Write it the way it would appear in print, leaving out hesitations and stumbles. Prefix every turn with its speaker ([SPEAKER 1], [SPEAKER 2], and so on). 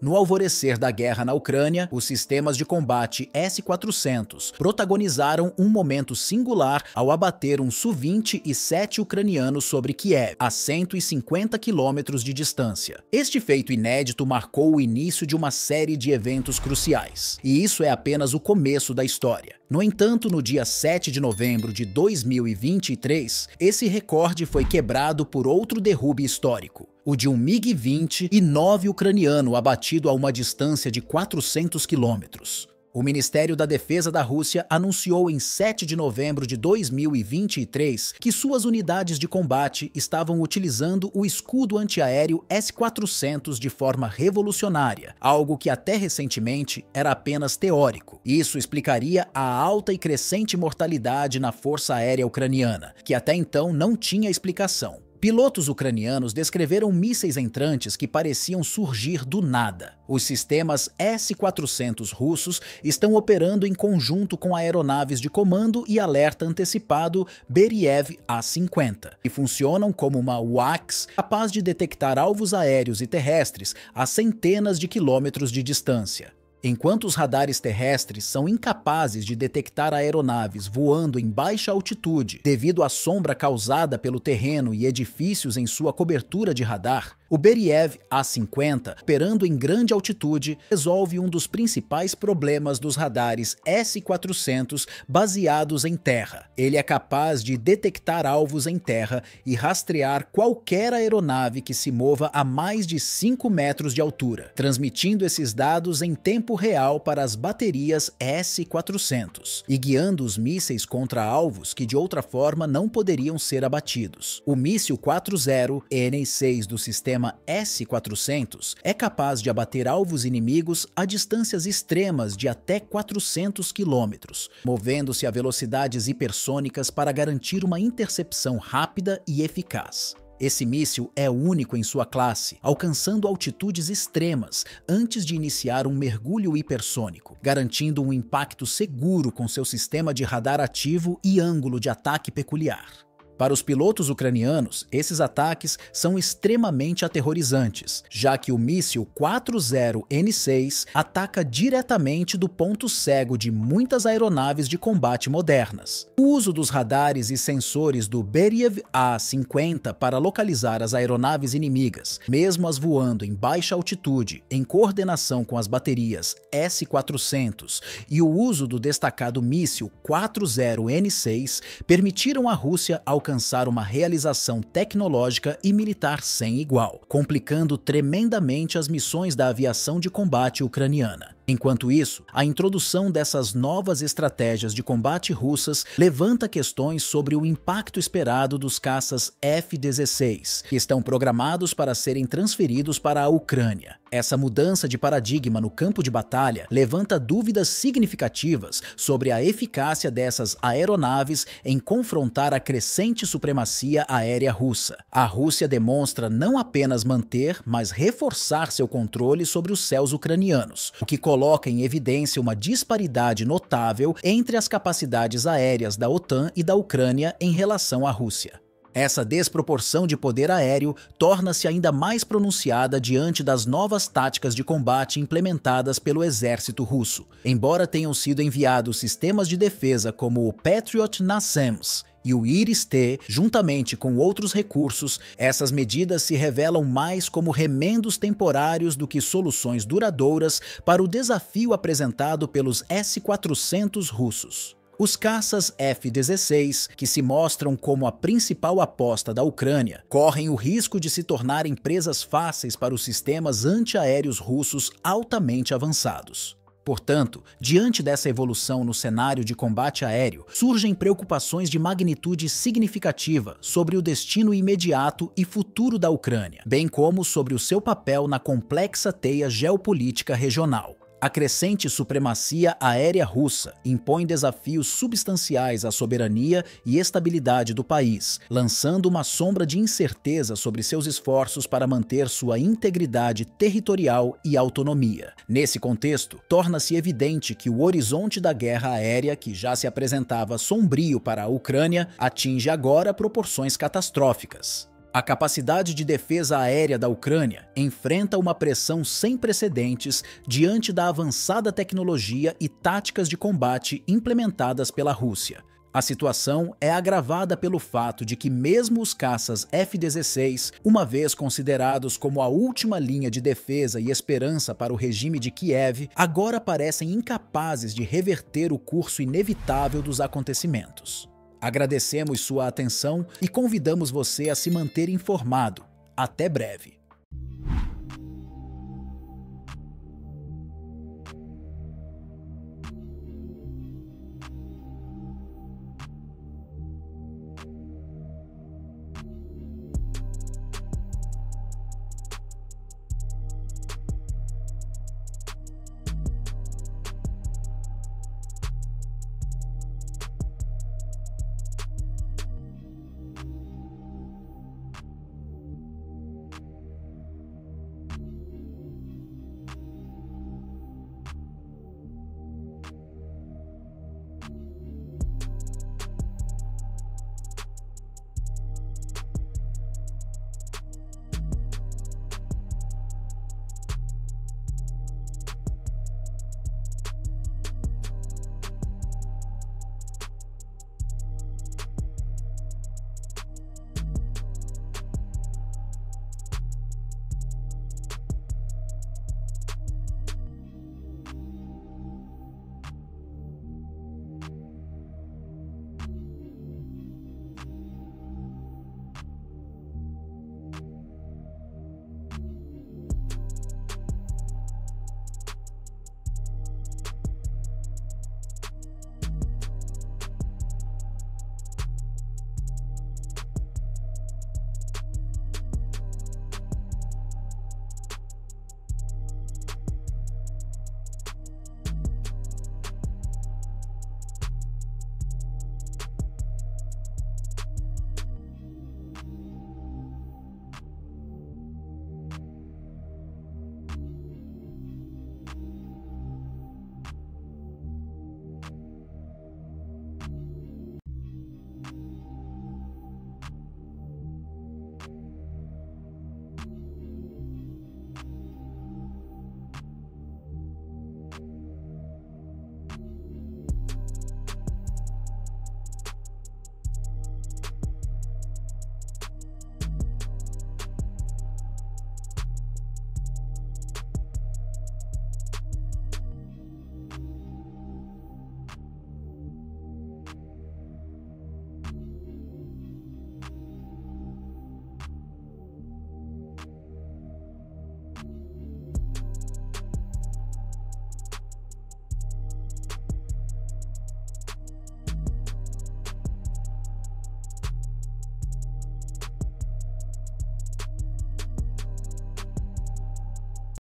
[SPEAKER 1] No alvorecer da guerra na Ucrânia, os sistemas de combate S-400 protagonizaram um momento singular ao abater um Su-27 e 7 ucranianos sobre Kiev, a 150 quilômetros de distância. Este feito inédito marcou o início de uma série de eventos cruciais, e isso é apenas o começo da história. No entanto, no dia 7 de novembro de 2023, esse recorde foi quebrado por outro derrube histórico, o de um MiG-20 e 9 ucraniano abatido a uma distância de 400 quilômetros. O Ministério da Defesa da Rússia anunciou em 7 de novembro de 2023 que suas unidades de combate estavam utilizando o escudo antiaéreo S-400 de forma revolucionária, algo que até recentemente era apenas teórico. Isso explicaria a alta e crescente mortalidade na Força Aérea Ucraniana, que até então não tinha explicação. Pilotos ucranianos descreveram mísseis entrantes que pareciam surgir do nada. Os sistemas S-400 russos estão operando em conjunto com aeronaves de comando e alerta antecipado Beriev A-50, e funcionam como uma WACS capaz de detectar alvos aéreos e terrestres a centenas de quilômetros de distância. Enquanto os radares terrestres são incapazes de detectar aeronaves voando em baixa altitude devido à sombra causada pelo terreno e edifícios em sua cobertura de radar, o Beriev A-50, operando em grande altitude, resolve um dos principais problemas dos radares S-400 baseados em terra. Ele é capaz de detectar alvos em terra e rastrear qualquer aeronave que se mova a mais de 5 metros de altura, transmitindo esses dados em tempo real para as baterias S-400 e guiando os mísseis contra alvos que de outra forma não poderiam ser abatidos. O míssil 40N6 do sistema S-400 é capaz de abater alvos inimigos a distâncias extremas de até 400 quilômetros, movendo-se a velocidades hipersônicas para garantir uma intercepção rápida e eficaz. Esse míssil é único em sua classe, alcançando altitudes extremas antes de iniciar um mergulho hipersônico, garantindo um impacto seguro com seu sistema de radar ativo e ângulo de ataque peculiar. Para os pilotos ucranianos, esses ataques são extremamente aterrorizantes, já que o míssil 40N6 ataca diretamente do ponto cego de muitas aeronaves de combate modernas. O uso dos radares e sensores do Beriev A-50 para localizar as aeronaves inimigas, mesmo as voando em baixa altitude, em coordenação com as baterias S-400, e o uso do destacado míssil 40N6 permitiram à Rússia alcançar uma realização tecnológica e militar sem igual, complicando tremendamente as missões da aviação de combate ucraniana. Enquanto isso, a introdução dessas novas estratégias de combate russas levanta questões sobre o impacto esperado dos caças F-16, que estão programados para serem transferidos para a Ucrânia. Essa mudança de paradigma no campo de batalha levanta dúvidas significativas sobre a eficácia dessas aeronaves em confrontar a crescente supremacia aérea russa. A Rússia demonstra não apenas manter, mas reforçar seu controle sobre os céus ucranianos, o que coloca em evidência uma disparidade notável entre as capacidades aéreas da OTAN e da Ucrânia em relação à Rússia. Essa desproporção de poder aéreo torna-se ainda mais pronunciada diante das novas táticas de combate implementadas pelo exército russo. Embora tenham sido enviados sistemas de defesa como o Patriot NASAMS e o Iris-T, juntamente com outros recursos, essas medidas se revelam mais como remendos temporários do que soluções duradouras para o desafio apresentado pelos S-400 russos. Os caças F-16, que se mostram como a principal aposta da Ucrânia, correm o risco de se tornarem presas fáceis para os sistemas antiaéreos russos altamente avançados. Portanto, diante dessa evolução no cenário de combate aéreo, surgem preocupações de magnitude significativa sobre o destino imediato e futuro da Ucrânia, bem como sobre o seu papel na complexa teia geopolítica regional. A crescente supremacia aérea russa impõe desafios substanciais à soberania e estabilidade do país, lançando uma sombra de incerteza sobre seus esforços para manter sua integridade territorial e autonomia. Nesse contexto, torna-se evidente que o horizonte da guerra aérea, que já se apresentava sombrio para a Ucrânia, atinge agora proporções catastróficas. A capacidade de defesa aérea da Ucrânia enfrenta uma pressão sem precedentes diante da avançada tecnologia e táticas de combate implementadas pela Rússia. A situação é agravada pelo fato de que mesmo os caças F-16, uma vez considerados como a última linha de defesa e esperança para o regime de Kiev, agora parecem incapazes de reverter o curso inevitável dos acontecimentos. Agradecemos sua atenção e convidamos você a se manter informado. Até breve.